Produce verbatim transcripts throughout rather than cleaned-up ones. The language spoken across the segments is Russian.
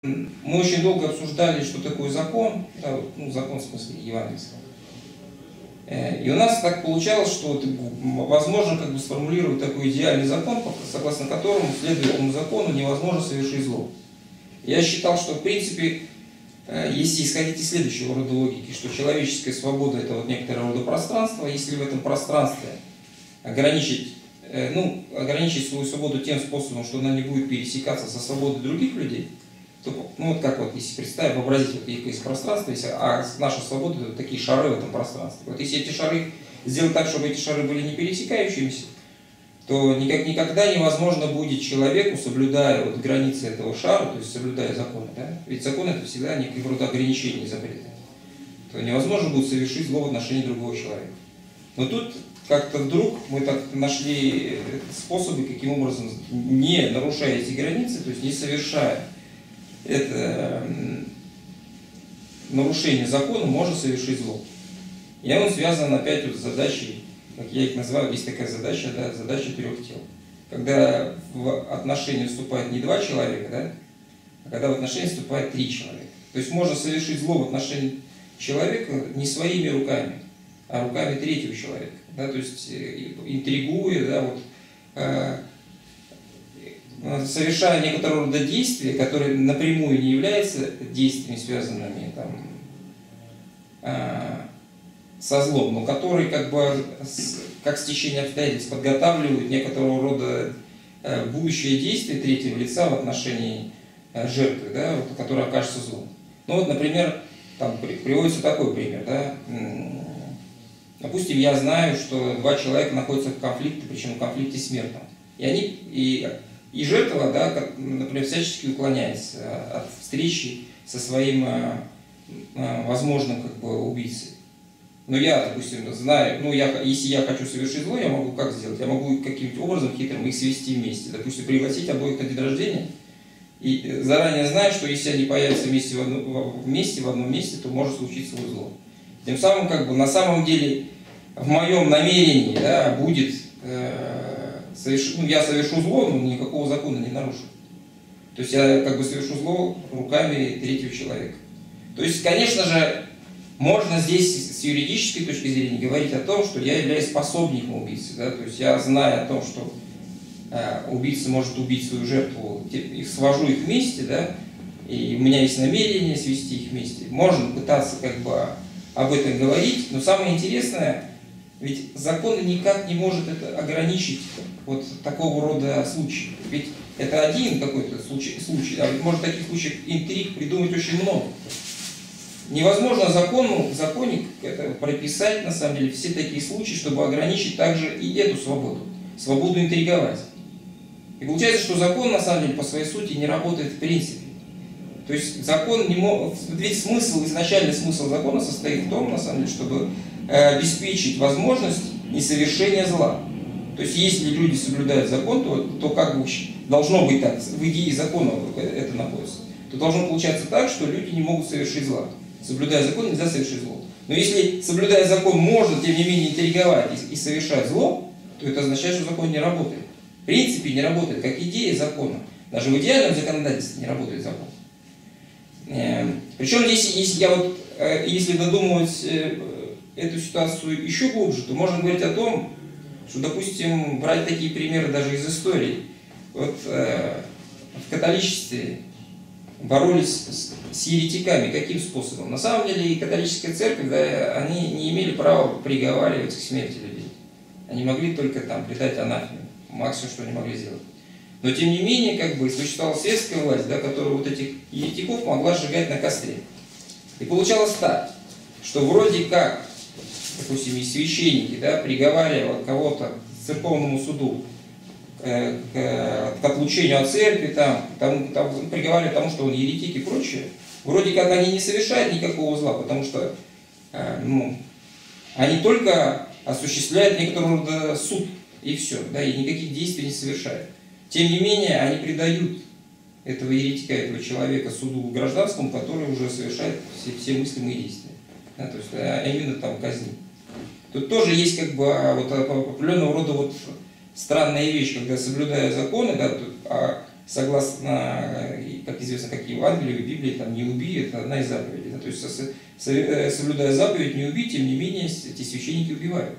Мы очень долго обсуждали, что такое закон, да, ну, закон в смысле евангельского. И у нас так получалось, что возможно как бы сформулировать такой идеальный закон, согласно которому, следуя этому закону, невозможно совершить зло. Я считал, что в принципе, если исходить из следующего рода логики, что человеческая свобода — это вот некоторое рода пространство, если в этом пространстве ограничить, ну, ограничить свою свободу тем способом, что она не будет пересекаться со свободой других людей, то, ну вот как вот, если представить, вообразить, вот есть пространство, если, а наша свобода — это такие шары в этом пространстве. Вот если эти шары сделать так, чтобы эти шары были не пересекающимися, то никак, никогда невозможно будет человеку, соблюдая вот границы этого шара, то есть соблюдая законы, да? Ведь закон — это всегда некий рода ограничения и запреты, то невозможно будет совершить зло в отношении другого человека. Но тут как-то вдруг мы так нашли способы, каким образом, не нарушая эти границы, то есть не совершая это нарушение закона, можно совершить зло. И он связан опять вот с задачей, как я их называю, есть такая задача, да, задача трех тел. Когда в отношения вступает не два человека, да, а когда в отношения вступает три человека. То есть можно совершить зло в отношении человека не своими руками, а руками третьего человека. Да, то есть интригуя, да, вот, э, совершая некоторого рода действия, которые напрямую не являются действиями, связанными там, э, со злом, но которые как бы с, как стечение обстоятельств подготавливают некоторого рода э, будущее действие третьего лица в отношении э, жертвы, да, вот, которая окажется злом. Ну вот, например, там приводится такой пример, да. Допустим, я знаю, что два человека находятся в конфликте, причем в конфликте смертном. И они, и, и жертва, да, как, например, всячески уклоняется от встречи со своим э, э, возможным как бы убийцей. Но я, допустим, знаю, ну я, если я хочу совершить зло, я могу как сделать? Я могу каким-то образом хитрым их свести вместе. Допустим, пригласить обоих на день рождения. И заранее знаю, что если они появятся вместе в, одну, вместе, в одном месте, то может случиться зло. Тем самым, как бы, на самом деле, в моем намерении, да, будет, э, соверш... ну, я совершу зло, но никакого закона не нарушу. То есть я как бы совершу зло руками третьего человека. То есть, конечно же, можно здесь с юридической точки зрения говорить о том, что я являюсь пособником убийцы. Да? То есть я, зная о том, что э, убийца может убить свою жертву, и свожу их вместе, да, и у меня есть намерение свести их вместе. Можно пытаться как бы об этом говорить, но самое интересное, ведь закон никак не может это ограничить вот такого рода случаи. Ведь это один какой-то случай, случай, а может таких случаев интриг придумать очень много. Невозможно закону, в законе это прописать на самом деле все такие случаи, чтобы ограничить также и эту свободу, свободу интриговать. И получается, что закон на самом деле по своей сути не работает в принципе. То есть закон не мог, ведь смысл, изначальный смысл закона состоит в том, на самом деле, чтобы э, обеспечить возможность несовершения зла. То есть если люди соблюдают закон, то, то как бы должно быть так, в идее закона это находится, то должно получаться так, что люди не могут совершить зла. Соблюдая закон, нельзя совершить зло. Но если, соблюдая закон, можно, тем не менее, интриговать и, и совершать зло, то это означает, что закон не работает. В принципе, не работает, как идея закона. Даже в идеальном законодательстве не работает закон. Причем, если, если, я вот, если додумывать эту ситуацию еще глубже, то можно говорить о том, что, допустим, брать такие примеры даже из истории. Вот в католичестве боролись с, с еретиками каким способом? На самом деле католическая церковь, да, они не имели права приговаривать к смерти людей. Они могли только там предать анафеме, максимум, что они могли сделать. Но тем не менее, как бы существовала светская власть, да, которая вот этих еретиков могла сжигать на костре. И получалось так, что вроде как, допустим, и священники, да, приговаривали кого-то к церковному суду, э, к, к отлучению от церкви, там, там, там, приговаривали к тому, что он еретик и прочее, вроде как они не совершают никакого зла, потому что э, ну, они только осуществляют некоторого рода суд, и все, да, и никаких действий не совершают. Тем не менее, они предают этого еретика, этого человека суду гражданскому, который уже совершает все, все мыслимые действия. Да, то есть, а именно там казни. Тут тоже есть как бы вот определенного рода вот странная вещь, когда, соблюдая законы, да, тут, а согласно, как известно, как Евангелию, Библии, там, не убий, это одна из заповедей. Да? То есть, соблюдая заповедь не убить, тем не менее, эти священники убивают.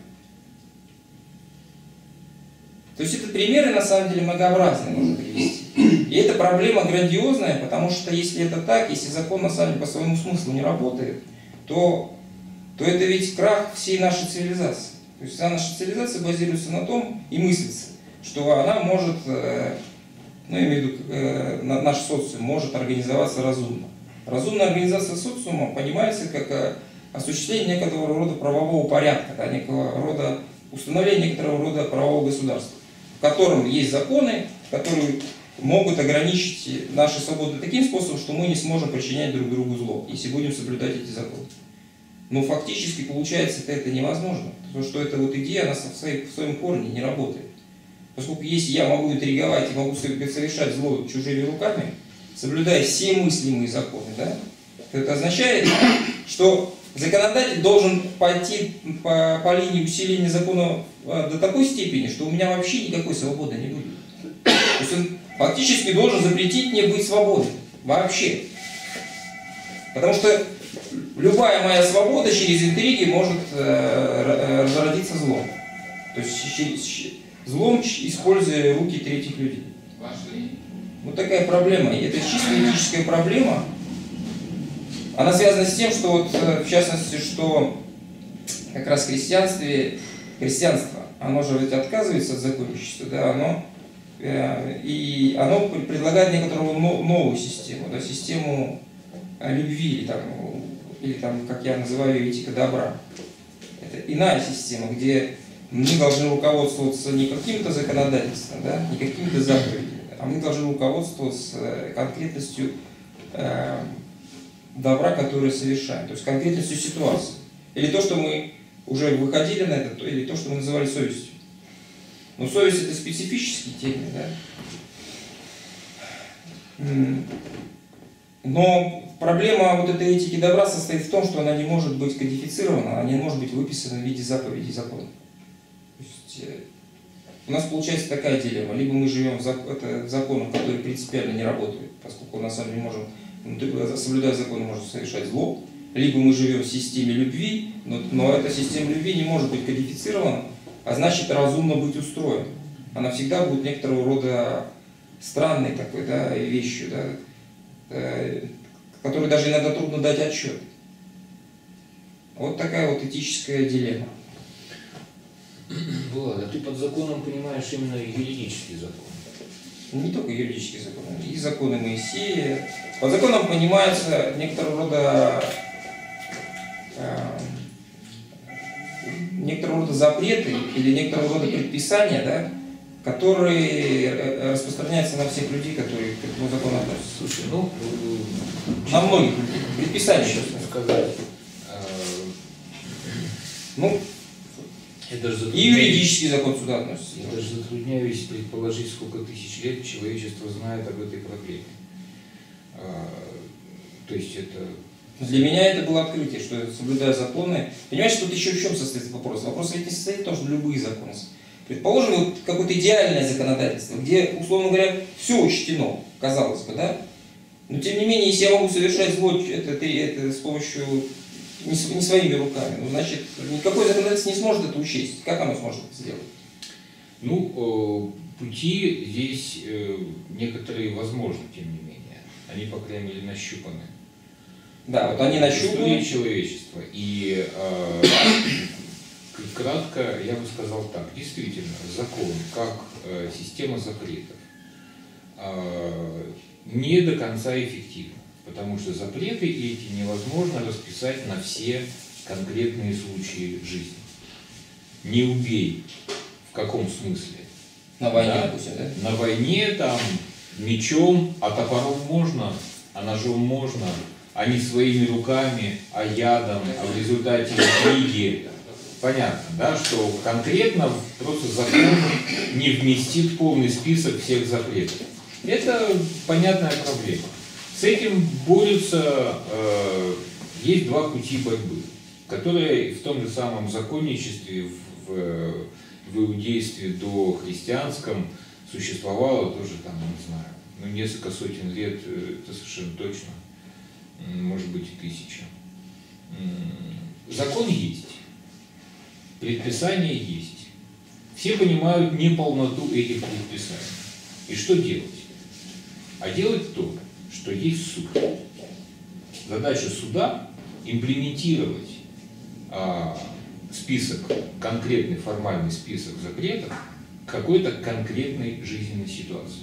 То есть, это примеры, на самом деле, многообразные можно привести. И это проблема грандиозная, потому что, если это так, если закон, на самом деле, по своему смыслу не работает, то, то это ведь крах всей нашей цивилизации. То есть, вся наша цивилизация базируется на том и мыслится, что она может, ну, я имею в виду, наш социум может организоваться разумно. Разумная организация социума понимается как осуществление некоторого рода правового порядка, да, некого рода установление некоторого рода правового государства, в котором есть законы, которые могут ограничить наши свободы таким способом, что мы не сможем причинять друг другу зло, если будем соблюдать эти законы. Но фактически получается это, это невозможно, потому что эта вот идея, она в, своей, в своем корне не работает. Поскольку если я могу интриговать и могу совершать зло чужими руками, соблюдая все мыслимые законы, да, то это означает, что законодатель должен пойти по, по линии усиления закона до такой степени, что у меня вообще никакой свободы не будет. То есть он фактически должен запретить мне быть свободным. Вообще. Потому что любая моя свобода через интриги может э, разродиться злом. То есть злом, используя руки третьих людей. Вот такая проблема. И это чисто этическая проблема. Она связана с тем, что вот, в частности, что как раз в христианстве, христианство, оно же ведь отказывается от законничества, да, оно, э, и оно предлагает некоторую новую систему, да, систему любви, или там, или там, как я называю, этика добра. Это иная система, где мы должны руководствоваться не каким-то законодательством, да, не какими-то заповедями, а мы должны руководствоваться конкретностью э, добра, которое совершаем, то есть конкретностью ситуации. Или то, что мы уже выходили на это, или то, что мы называли совестью. Но совесть — это специфический термин, да? Но проблема вот этой этики добра состоит в том, что она не может быть кодифицирована, она не может быть выписана в виде заповедей закона. То есть, у нас получается такая дилемма. Либо мы живем в законах, которые принципиально не работают, поскольку на самом деле можем, соблюдая законы, можем совершать зло, либо мы живем в системе любви, но, но эта система любви не может быть кодифицирована, а значит разумно быть устроена. Она всегда будет некоторого рода странной такой, да, вещью, да, э, которой даже иногда трудно дать отчет. Вот такая вот этическая дилемма. Влад, а ты под законом понимаешь именно юридический закон? Не только юридические законы, и законы Моисея. Под законом понимается некоторого рода э, некоторого рода запреты или некоторого рода предписания, да, которые распространяются на всех людей, которые к этому закону относятся. Слушай, ну, на многих людей. Предписания, сейчас сказать. Ну, это же и юридический закон сюда относится. Я даже затрудняюсь предположить, сколько тысяч лет человечество знает об этой проблеме. А, то есть это... Для меня это было открытие, что соблюдая законы... Понимаешь, тут еще в чем состоит вопрос? Вопрос ведь не состоит в том, что любые законы. Предположим, вот какое-то идеальное законодательство, где, условно говоря, все учтено, казалось бы, да? Но тем не менее, если я могу совершать зло это, это, это с помощью... Не, не своими руками. Ну, значит, никакой законодательство не сможет это учесть. Как оно сможет это сделать? Ну, э, пути здесь э, некоторые возможны, тем не менее. Они, по крайней мере, нащупаны. Да, вот они нащупаны. История человечества. И э, кратко я бы сказал так. Действительно, закон, как э, система запретов, э, не до конца эффективна. Потому что запреты эти невозможно расписать на все конкретные случаи жизни. Не убей. В каком смысле? На войне, да? допустим, да? На войне там мечом, а топором можно, а ножом можно, а не своими руками, а ядом, а в результате книги. Понятно, да, что конкретно просто закон не вместит полный список всех запретов. Это понятная проблема. С этим борются, э, есть два пути борьбы, которые в том же самом законничестве, в, в иудействе до христианском существовало тоже, там, не знаю, ну, несколько сотен лет, это совершенно точно, может быть и тысяча. Закон есть, предписания есть. Все понимают неполноту этих предписаний. И что делать? А делать то, что есть суд. Задача суда – имплементировать а, список, конкретный формальный список запретов к какой-то конкретной жизненной ситуации.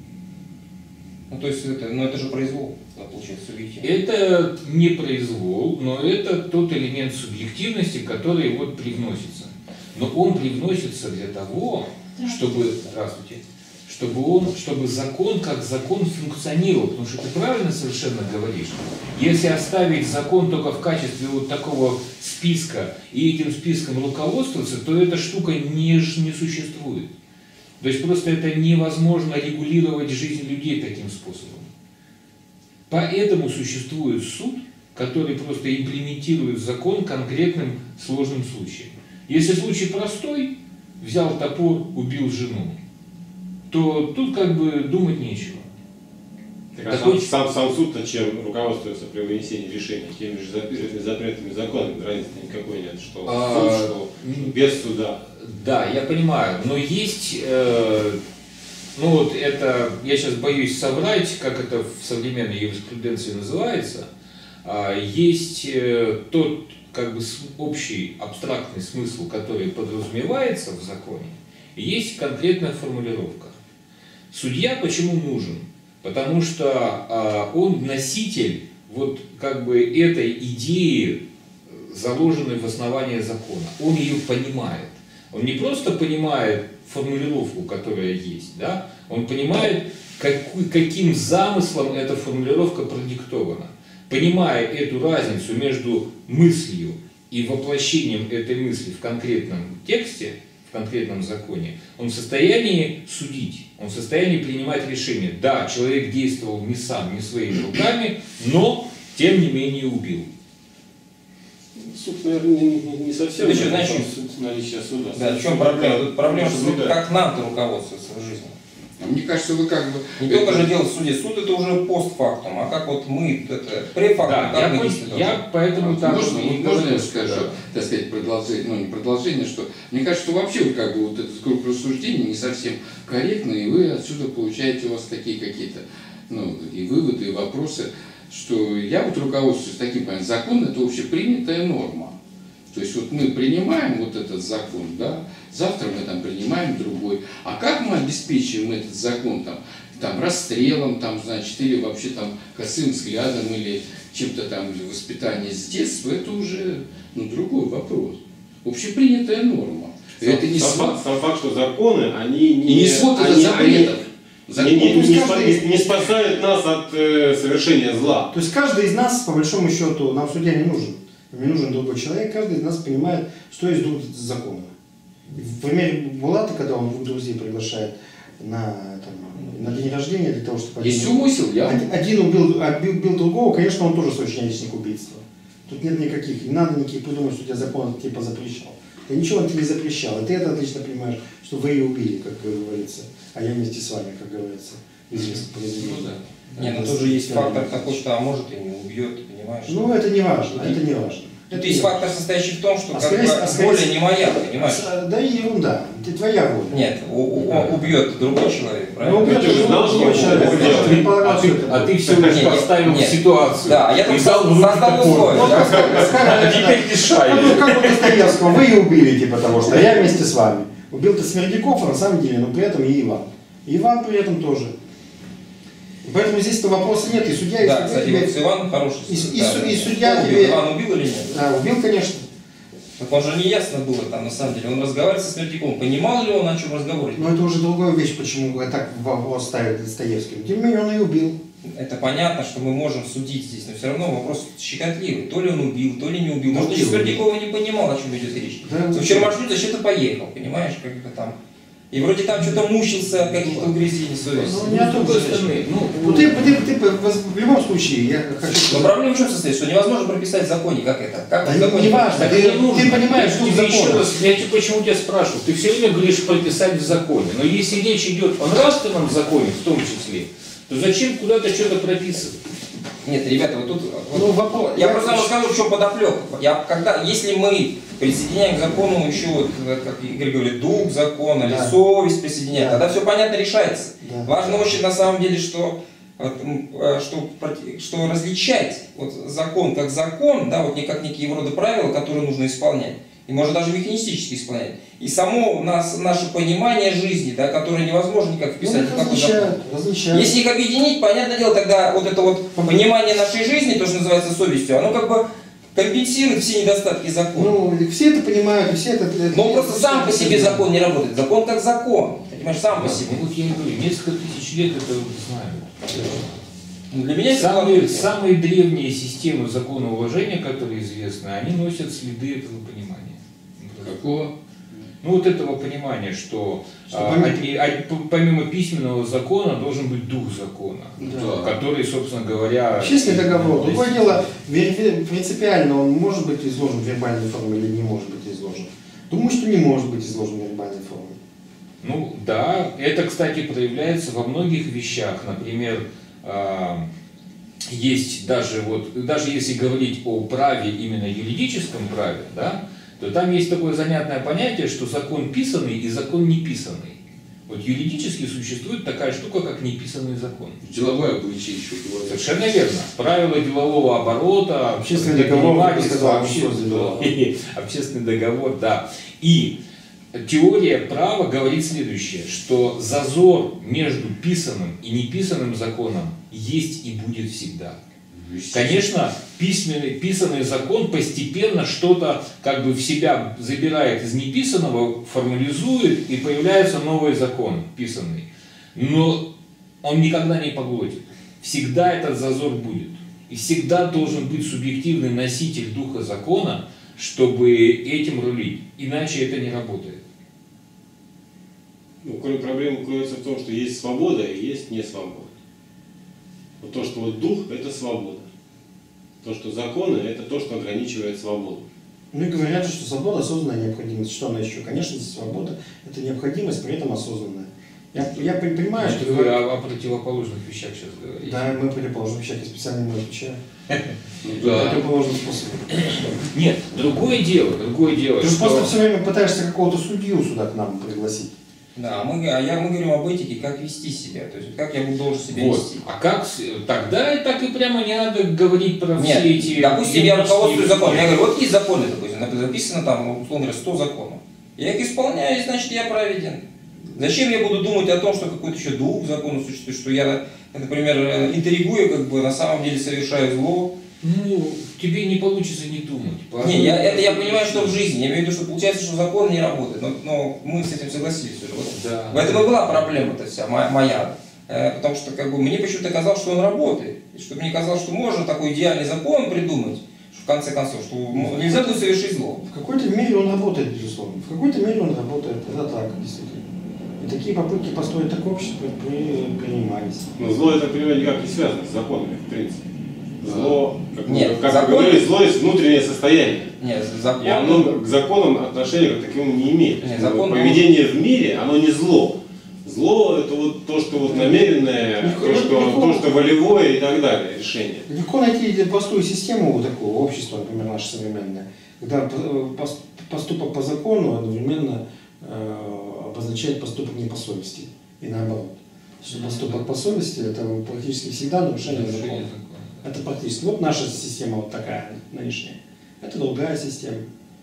Ну, то есть это, ну, это же произвол, получается, субъективно. Это не произвол, но это тот элемент субъективности, который вот привносится. Но он привносится для того, чтобы, здравствуйте, чтобы, он, чтобы закон как закон функционировал. Потому что ты правильно совершенно говоришь. Если оставить закон только в качестве вот такого списка и этим списком руководствоваться, то эта штука не, не существует. То есть просто это невозможно регулировать жизнь людей таким способом. Поэтому существует суд, который просто имплементирует закон конкретным сложным случаем. Если случай простой, взял топор, убил жену, то тут как бы думать нечего. Так, а Такой... сам, сам, сам суд-то чем руководствуется при вынесении решения? Теми же запретными законами, разницы никакой нет, что а, суд, что без суда. Да, я понимаю, но есть, э, ну вот это, я сейчас боюсь соврать, как это в современной юриспруденции называется, э, есть э, тот как бы общий абстрактный смысл, который подразумевается в законе, и есть конкретная формулировка. Судья почему нужен? Потому что э, он носитель вот как бы этой идеи, заложенной в основании закона, он ее понимает. Он не просто понимает формулировку, которая есть, да? Он понимает, как, каким замыслом эта формулировка продиктована. Понимая эту разницу между мыслью и воплощением этой мысли в конкретном тексте, в конкретном законе, он в состоянии судить, он в состоянии принимать решение. Да, человек действовал не сам, не своими руками, но тем не менее убил. Суд, наверное, не, не совсем это еще, значит, наличие суда. Да, в чем проблема? Тут проблема, что как нам-то руководствоваться в жизни. Мне кажется, вы как бы... Не это... только же дело в суде. Суд это уже постфактум, а как вот мы, это префактум. Да, я, мы я поэтому так... Можно, можно я скажу, да. так сказать, продолжение, ну не продолжение, что мне кажется, что вообще вы как бы вот этот круг рассуждений не совсем корректный, и вы отсюда получаете у вас такие какие-то, ну, и выводы, и вопросы, что я вот руководствуюсь таким понятием, закон это общепринятая норма. То есть вот мы принимаем вот этот закон, да, завтра мы там принимаем другой. А как мы обеспечиваем этот закон там, там расстрелом, там, значит, или вообще там косым взглядом, или чем-то там воспитание с детства, это уже ну, другой вопрос. Общепринятая норма. Сам, это не сам, свод... факт, сам факт, что законы, они не, и не свод они, это запретов. Закон, не, не, не, каждый... не спасает нас от э, совершения зла. То есть каждый из нас, по большому счету, нам судья не нужен. Не нужен другой человек, каждый из нас понимает, что есть законы. В примере Булата, когда он двух друзей приглашает на, там, на день рождения для того, чтобы... Есть один, умысел, я... Один, один убил, убил, убил другого, конечно, он тоже соучастник убийства. Тут нет никаких, не надо никаких придумать, что тебя закон типа запрещал. Да ничего он тебе не запрещал, и ты это отлично понимаешь, что вы ее убили, как говорится, а я вместе с вами, как говорится, известно произведение. Ну, да. Нет, но тут же есть фактор такой, что а может и не убьет, понимаешь? Ну это не важно, это не важно. Тут есть фактор, состоящий в том, что а как скорее, бы, а скорее, воля не моя, понимаешь? А, да и ерунда, это твоя воля. Нет, у, у, убьет другой человек, правильно? Ну, убьет другой человек. А ты, а ты все лишь поставил в ситуацию. Да, я только создал условия. А теперь решай. Ну, как у Достоевского, вы и убили, типа того, что я вместе с вами. Убил-то Смердяков, а на самом деле, но при этом и Иван. И Иван при этом тоже. Поэтому здесь-то вопроса нет, и судья... Да, и кстати, тебе... вот с Иваном хороший и, суд. И, да, и, и судья убил? тебе... Иван убил или нет? Да, убил, конечно. Так он же не ясно было там, на самом деле. Он разговаривал со Смердяковым. Понимал ли он, о чем разговаривать? Но это уже другая вещь, почему так вопрос ставят Достоевским. Тем не менее, он и убил. Это понятно, что мы можем судить здесь, но все равно вопрос щекотливый. То ли он убил, то ли не убил. Может, убил. Смердякова не понимал, о чем идет речь. Да, в Чермашню зачем-то поехал, понимаешь, как бы там. И вроде там что-то мучился от каких-то угрызений совести. Ну, не от другой стороны. Ну, ты, ты, ты, ты, в любом случае, я хочу... Но проблема в чем состоит, что невозможно прописать в законе, как это. Как да в законе? Не важно, ты, ты, ты понимаешь, что в законе. Я тебе почему тебя спрашиваю, ты все время говоришь прописать в законе, но если речь идет о нравственном законе, в том числе, то зачем куда-то что-то прописывать? Нет, ребята, вот тут вот, Ну, вопрос, я, я просто хочу- расскажу, в чем подоплека. Я, когда, если мы присоединяем к закону еще, вот, как Игорь говорит, дух закона, или Да. совесть присоединяем, Да. тогда все понятно решается. Да. Важно очень на самом деле, что, вот, м, э, что, проти- что различать вот, закон как закон, да, вот не как некие рода правила, которые нужно исполнять. И можно даже механистически исполнять. И само нас, наше понимание жизни, да, которое невозможно никак Ну, вписать их в какой закон. различают, различают. Если их объединить, понятное дело, тогда вот это вот понимание нашей жизни, то, что называется совестью, оно как бы компенсирует все недостатки закона. Ну, и все это понимают, и все это... Но он просто сам по себе закон не работает. Закон как закон. Понимаешь, сам по Да, себе. ну вот я и говорю, несколько тысяч лет это знаю. Ну, Для меня это Самые, открытие. самые древние системы законоуложения, которые известны, они носят следы этого понимания. Какого? Ну вот этого понимания, что, Что а, помимо- одни- а, п- помимо письменного закона должен быть дух закона, Да. который, собственно говоря... Общественный договор. достиг- Другое дело, вер- вер- принципиально он может быть изложен в вербальной форме или не может быть изложен. Думаю, что не может быть изложен в вербальной форме. Ну да, это, кстати, проявляется во многих вещах. Например, а, есть даже вот, даже если говорить о праве, именно юридическом праве, да, то там есть такое занятное понятие, что закон писанный и закон неписанный. Вот юридически существует такая штука, как неписанный закон. Деловое обычай еще. Совершенно верно. Правила делового оборота, Общественный договор, предпринимательства, как сказал, обще- общественный договор, да. И теория права говорит следующее, что зазор между писанным и неписанным законом есть и будет всегда. Конечно, письменный, писанный закон постепенно что-то как бы в себя забирает из неписанного, формализует, и появляется новый закон, писанный. Но он никогда не поглотит. Всегда этот зазор будет. И всегда должен быть субъективный носитель духа закона, чтобы этим рулить. Иначе это не работает. Ну, проблема кроется в том, что есть свобода и есть несвобода. Вот то, что вот дух – это свобода. То, что законы – это то, что ограничивает свободу. Ну и говорят, что свобода осознанная необходимость. Что она еще? Конечно, свобода – это необходимость, при этом осознанная. Я, я понимаю, что... Вы о, о противоположных вещах сейчас говорите. Да, мы предположим, всякие специально мы отвечаем. Ну да. Противоположным способом. Нет, другое дело, другое дело, Ты же что... просто все время пытаешься какого-то судью сюда к нам пригласить. Да, мы, а я, мы говорим об этике, как вести себя, то есть как я буду должен себя Вот. вести. А как с- тогда так и прямо не надо говорить про Нет, все эти... допустим, я руководствуюсь юридические- законом, я говорю, вот есть законы, допустим, записано там, условно говоря, сто законов. Я их исполняю, значит, я праведен. Зачем я буду думать о том, что какой-то еще дух закона существует, что я, например, интригую, как бы на самом деле совершаю зло. Ну, тебе не получится не думать. По Не, я, одной- это я понимаю, что в жизни. Я имею в виду, что получается, что закон не работает. Но, но мы с этим согласились уже. Вот. Да. В этом и была проблема-то вся, моя. моя. Э, Потому что как бы, мне почему-то казалось, что он работает. И что мне казалось, что можно такой идеальный закон придумать, что в конце концов, что ну, нельзя будет совершить зло. В какой-то мере он работает, безусловно. В какой-то мере он работает. Это так, действительно. И такие попытки построить такое общество при- принимались. Но зло, я так понимаю, никак не связано с законами, в принципе. Зло, как, Нет, как закон- вы говорили, зло есть внутреннее состояние. Нет, И закон... оно к законам отношения как таковому не имеет. Нет, закон Поведение в мире, оно не зло. Зло – это вот то, что вот намеренное, Легко- то, что, легко. то, что волевое и так далее, решение. Легко найти простую систему вот такого общества, например, наше современное, когда пос- поступок по закону одновременно э, обозначает поступок не по совести. И наоборот. Что поступок по совести – это практически всегда нарушение Нарушение закона. закона. Это практически. Вот наша система вот такая нынешняя. Это другая система.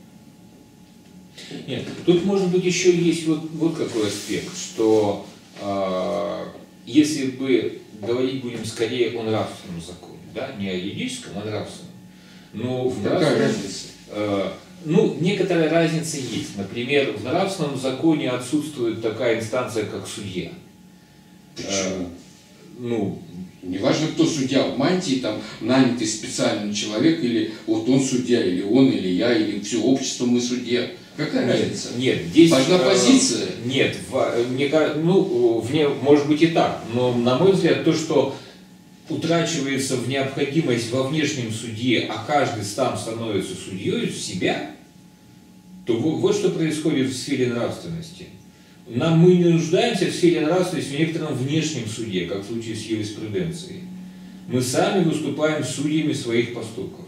Нет, тут может быть еще есть вот, вот какой аспект, что э, если бы говорить будем скорее о нравственном законе, да, не о юридическом, а о нравственном. Но в Какая нравственном, разница? э, ну, некоторая разница есть. Например, в нравственном законе отсутствует такая инстанция, как судья. Почему? Ну, Неважно, кто судья, в мантии, там, нанятый специальный человек, или вот он судья, или он, или я, или все общество мы судья. Какая нет, разница? нет, здесь... Важна э, позиция. Нет, в- мне кажется, ну, в не- может быть и так, но на мой взгляд, то, что утрачивается в необходимость во внешнем суде, а каждый сам становится судьей в себя, то во- вот что происходит в сфере нравственности. нам мы не нуждаемся в сфере нравственности в некотором внешнем суде, как в случае с юриспруденцией. Мы сами выступаем судьями своих поступков.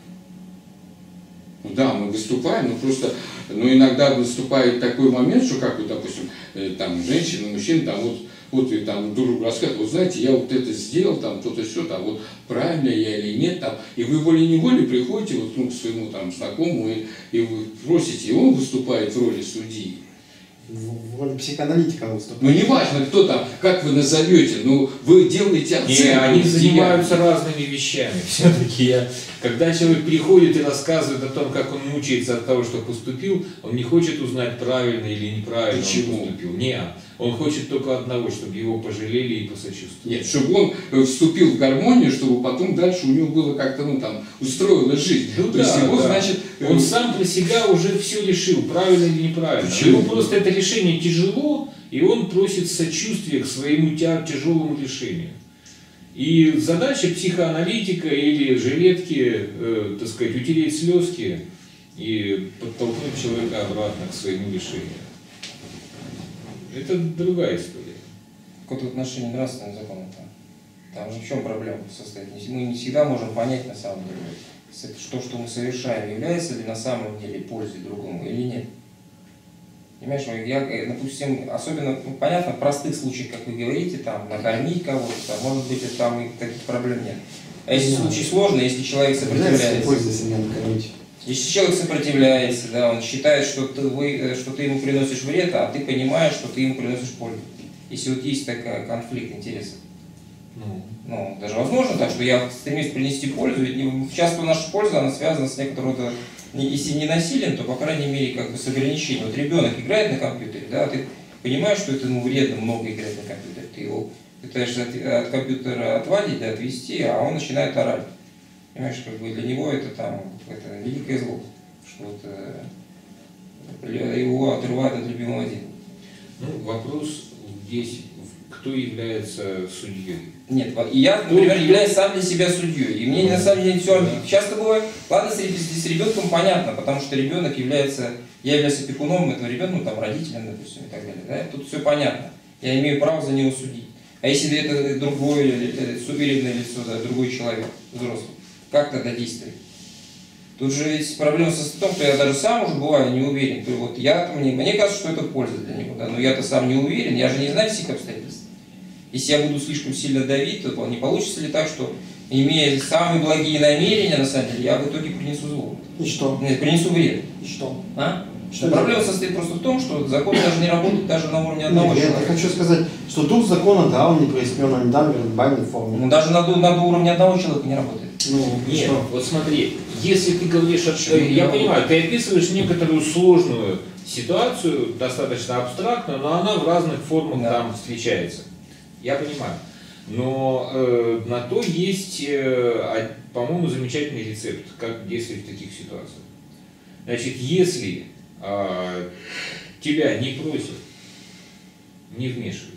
Да, мы выступаем, но просто, ну, иногда выступает такой момент, что как вот, допустим, там женщина, мужчина, там вот, вот и там друг другу рассказывают, вот знаете, я вот это сделал, там то-то все, там вот правильно я или нет, там, и вы волей-неволей приходите вот, ну, к своему там знакомому и, и вы просите, и он выступает в роли судьи. В роли психоаналитика выступает. Ну, неважно, кто там, как вы назовете, ну, вы делаете оценку. Не, они деяния. занимаются разными вещами. Все-таки я, когда человек приходит и рассказывает о том, как он мучается от того, что поступил, он не хочет узнать, правильно или неправильно Почему? он поступил. Нет, он хочет только одного, чтобы его пожалели и посочувствовали. Нет, чтобы он вступил в гармонию, чтобы потом дальше у него было как-то, ну, там, устроилась жизнь. Ну, То да, есть его, да. значит... Он сам про себя уже все решил, правильно или неправильно. Почему? Ему просто это решение тяжело, и он просит сочувствия к своему тя- тяжелому решению. И задача психоаналитика или жилетки, э, так сказать, утереть слезки и подтолкнуть человека обратно к своему решению. Это другая история. Какое-то отношение к нравственным законам там. Там же в чем проблема состоит? Мы не всегда можем понять на самом деле, что, что мы совершаем, является ли на самом деле пользой другому или нет. Понимаешь, я, допустим, особенно, ну, понятно, в простых случаях, как вы говорите, там, накормить кого-то, там, может быть, это, там и таких проблем нет. А если случай сложный, если человек сопротивляется, Польза себя накормить. если человек сопротивляется, да, он считает, что ты, вы, что ты ему приносишь вред, а ты понимаешь, что ты ему приносишь пользу. Если вот есть такой конфликт интересов. Ну, Ну, даже возможно так, что я стремлюсь принести пользу, ведь часто наша польза, она связана с некоторым, вот, если не насилием, то, по крайней мере, как бы с ограничением. Вот ребенок играет на компьютере, да, ты понимаешь, что это ему вредно много играть на компьютере, ты его пытаешься от, от компьютера отводить, да, отвести, а он начинает орать. Понимаешь, как бы для него это там, это великое зло, что вот, э, его отрывают от любимого дела. ну, вопрос здесь, кто является судьей. Нет, и я, например, являюсь сам для себя судьей. И мне на самом деле все часто бывает. Ладно, с, с ребенком понятно, потому что ребенок является, я являюсь опекуном этого ребенка, ну там родителем, допустим, и так далее. Да? Тут все понятно. Я имею право за него судить. А если это другое суверенное лицо, да, другой человек, взрослый, как тогда действовать? Тут же ведь проблема состоит в том, что я даже сам уже бываю не уверен. То вот я, мне, мне кажется, что это польза для него, да? Но я-то сам не уверен, я же не знаю всех обстоятельств. Если я буду слишком сильно давить, то не получится ли так, что, имея самые благие намерения, на самом деле, я в итоге принесу зло? И что? Нет, принесу вред. И что? А? Что Проблема это? состоит просто в том, что закон даже не работает даже на уровне одного Нет, я человека. хочу сказать, что дух закона, да, он не прояснен, он не дан в вербальной форме. Ну, даже на, на уровне одного человека не работает. Ну, Нет, что? вот смотри, если ты говоришь, о, я понимаю, ты описываешь некоторую сложную ситуацию, достаточно абстрактную, но она в разных формах Да. там встречается. Я понимаю. Но э, на то есть, э, по-моему, замечательный рецепт, как действовать в таких ситуациях. Значит, если э, тебя не просят, не вмешивайся.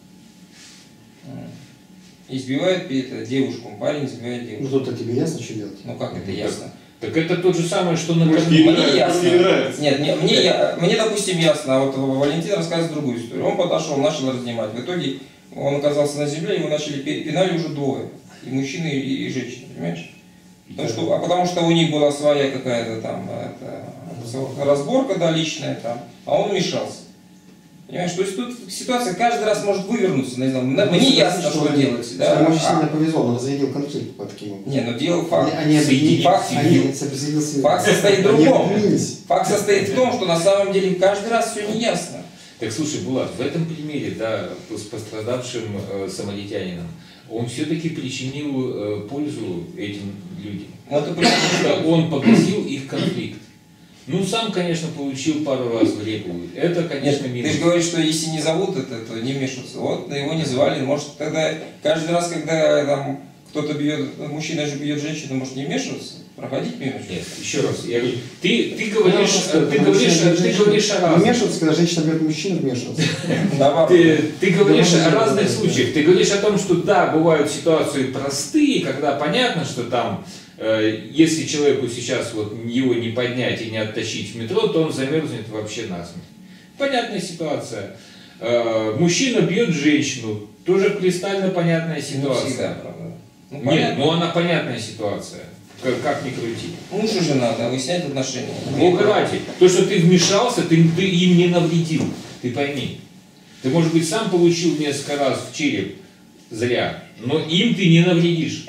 Избивает это девушку, парень избивает Ну, девушку. тут-то тебе ясно, что делать? Ну как это ясно? Так это то же самое, что на Может, Мне нравится, ясно. мне нравится. Нет, мне, мне, я- мне, допустим, ясно, а вот Валентин рассказывает другую историю. Он подошел, начал разнимать. В итоге он оказался на земле, его начали пи- пинали уже двое. И мужчины, и, и женщины, понимаешь? Потому что, а потому что у них была своя какая-то там это, разборка, да, личная там, а он вмешался. Понимаешь, то есть тут ситуация каждый раз может вывернуться, не знаю, мне Ну, ясно, что они- делать. что Да? Ему очень А- сильно повезло, он разрядил конфликт по таким образом. Не, ну дело факт. Они, они, Соединить факт, семью. они соединились- Факт состоит в они другом. объединились. Факт состоит в том, что на самом деле каждый раз все неясно. Так слушай, Булат, в этом примере, да, с пострадавшим э, самаритянином, он все-таки причинил э, пользу этим людям. Вот и Потому что он погасил их конфликт. Ну, сам, конечно, получил пару раз в репу. Это, конечно, Нет, минус. ты же говоришь, что если не зовут это, то не вмешиваться. Вот его не звали, может тогда каждый раз, когда там кто-то бьет, мужчина же бьет женщину, может не вмешиваться, проходить мимо. Нет, еще раз, я говорю, ты, ты говоришь, Ну, ты говоришь, ты говоришь о разных. Вмешиваться, когда женщина бьет мужчину, вмешиваться. Наоборот. Ты, ты говоришь Да, о разных да, случаях. Ты говоришь о том, что да, бывают ситуации простые, когда понятно, что там, э, если человеку сейчас вот его не поднять и не оттащить в метро, то он замерзнет вообще насмерть. Понятная ситуация. Э, мужчина бьет женщину, тоже кристально понятная Не ситуация. всегда, правда. Ну, Нет, понятно. ну она понятная ситуация. Как, как ни крути. Муж и жена, да, выяснять отношения. Бога ради. То, что ты вмешался, ты, ты им не навредил. Ты пойми. Ты, может быть, сам получил несколько раз в череп зря, но им ты не навредишь.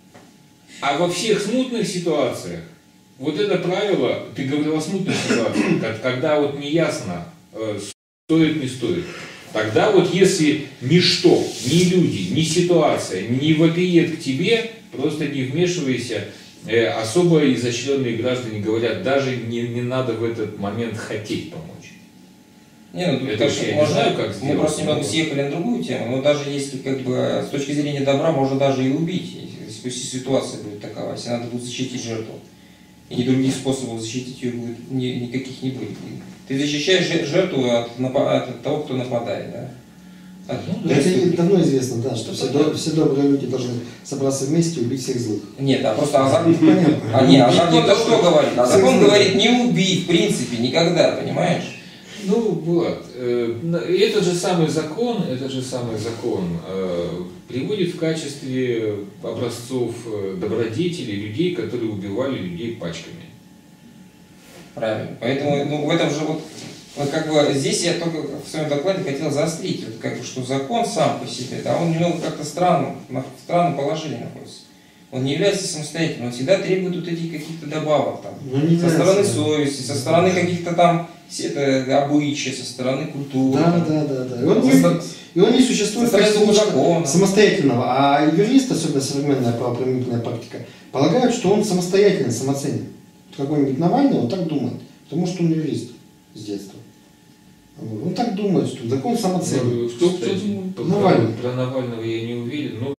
А во всех смутных ситуациях, вот это правило, ты говорил о смутных ситуациях, как- когда вот неясно, э, стоит, не стоит. Тогда вот если ничто, ни люди, ни ситуация не вопиет к тебе, просто не вмешивайся. Э, особо изощренные граждане говорят, даже не, не надо в этот момент хотеть помочь. Не, ну тут Это как уж я не можно- знаю, как мы сделать, просто немного но- съехали на другую тему, но даже если как бы с точки зрения добра можно даже и убить, если, если ситуация будет такова, если надо будет защитить жертву. И ни других способов защитить ее будет ни- никаких не будет. Ты защищаешь жер- жертву от, напа- от того, кто нападает, да? От Ну, Да, это преступника. давно известно, да, что все, до- все добрые люди должны собраться вместе и убить всех злых. Нет, а просто а закон, Понятно. а, не, а закон-то что говорит? А закон Всех говорит не убить, в принципе, никогда, понимаешь? Ну, Булат, э, на- этот же самый закон, этот же самый закон э, приводит в качестве образцов э, добродетелей людей, которые убивали людей пачками. Правильно. Поэтому ну, в этом же вот, вот как бы здесь я только в своем докладе хотел заострить, вот как бы, что закон сам по себе, да, он немного как-то странно, на- в странном положении находится. Он не является самостоятельным, он всегда требует вот этих каких-то добавок там, Ну, не со является, стороны да. совести, со стороны каких-то там все это, обычаи, со стороны культуры. Да, там. да, да, да. И он, Со не, стороны- и он не существует со как стороны нечто закона. самостоятельного. А юрист, особенно современная правоприменительная практика, полагают, что он самостоятельный, самоценен. Вот какой-нибудь Навальный, он так думает, потому что он юрист с детства. Вот. Он так думает, что закон самоценен. Ну, кто, кто думает? Про- Навальный. Про Навального я не уверен. Но